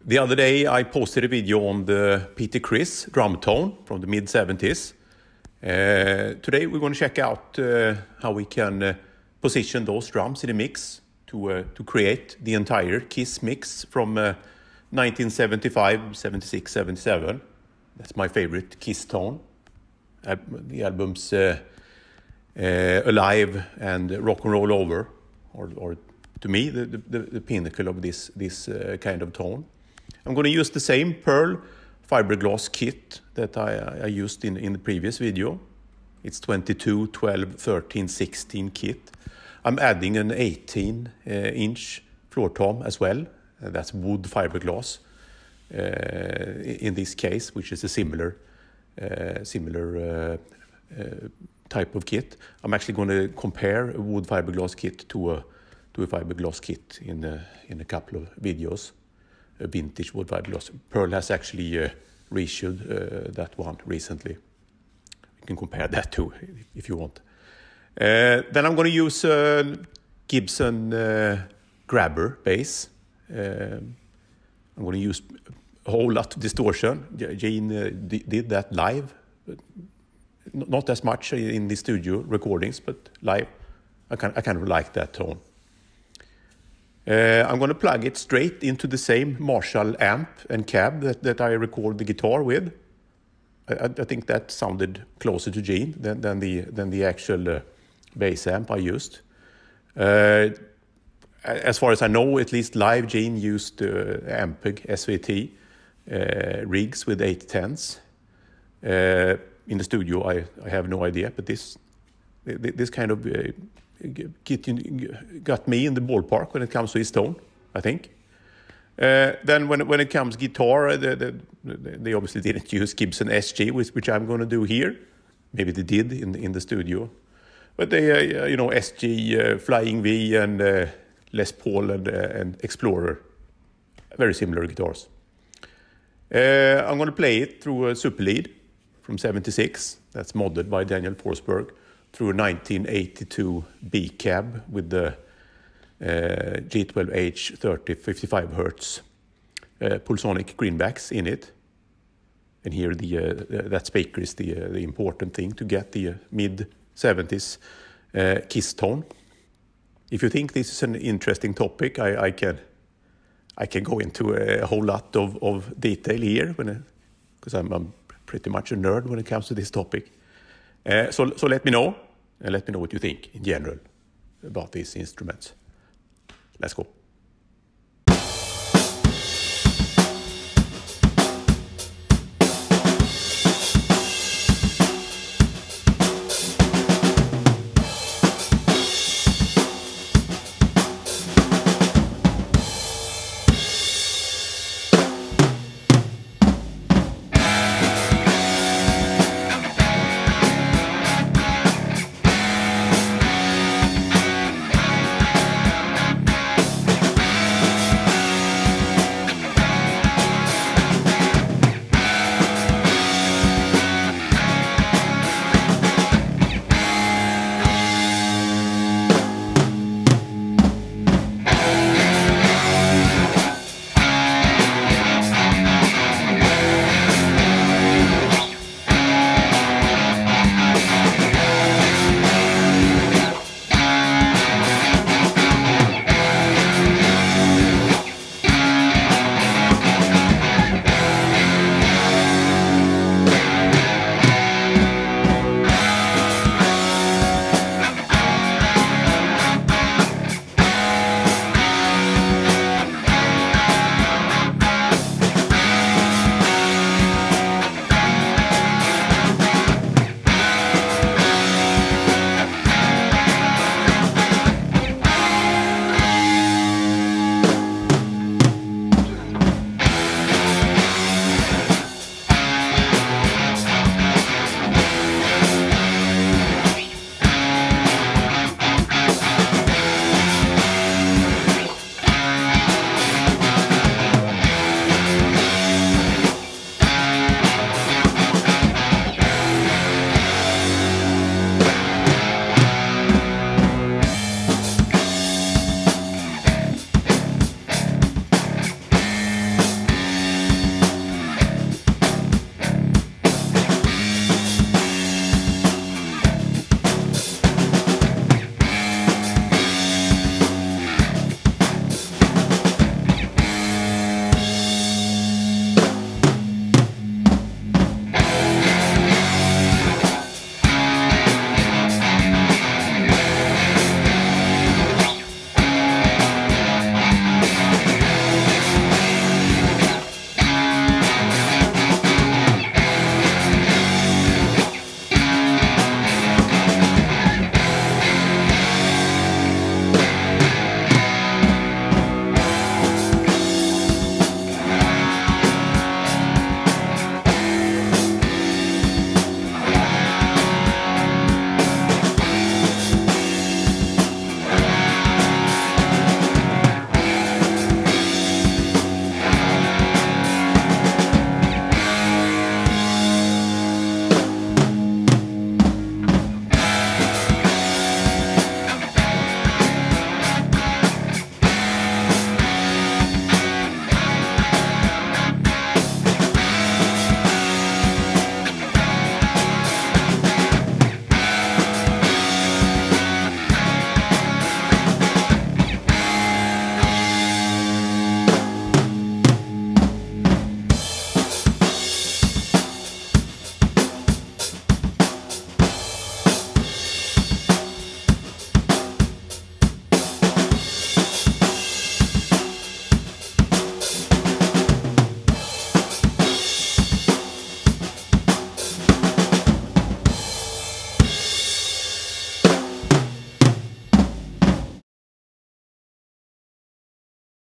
The other day I posted a video on the Peter Criss drum tone from the mid-70s. Today we're going to check out how we can position those drums in a mix to create the entire Kiss mix from 1975, 76, 77. That's my favorite Kiss tone. The albums Alive and Rock and Roll Over, or to me the pinnacle of this kind of tone. I'm going to use the same Pearl Fiberglass kit that I used in the previous video. It's 22, 12, 13, 16 kit. I'm adding an 18-inch floor tom as well. That's wood fiberglass in this case, which is a similar type of kit. I'm actually going to compare a wood fiberglass kit to a fiberglass kit in a couple of videos. A vintage wood fiberglass. Pearl has actually reissued that one recently. You can compare that too if you want. Then I'm going to use a Gibson grabber bass. I'm going to use a whole lot of distortion. Gene did that live. Not as much in the studio recordings, but live I kind of like that tone. I'm going to plug it straight into the same Marshall amp and cab that I record the guitar with. I think that sounded closer to Gene than the actual bass amp I used. As far as I know, at least live, Gene used Ampeg SVT rigs with 810s. In the studio, I have no idea, but this kind of got me in the ballpark when it comes to his tone, I think. Then when it comes guitar, they obviously didn't use Gibson SG, which I'm going to do here. Maybe they did in the studio. But they, SG, Flying V, and Les Paul and Explorer, very similar guitars. I'm going to play it through a super lead from 76. That's modded by Daniel Forsberg, through a 1982 B cab with the G12H 30-55 Hertz Pulsonic greenbacks in it. And here that speaker is the important thing to get the mid-70s Kiss tone. If you think this is an interesting topic, I can go into a whole lot of detail here, because I'm pretty much a nerd when it comes to this topic. So let me know, and let me know what you think in general about these instruments. Let's go.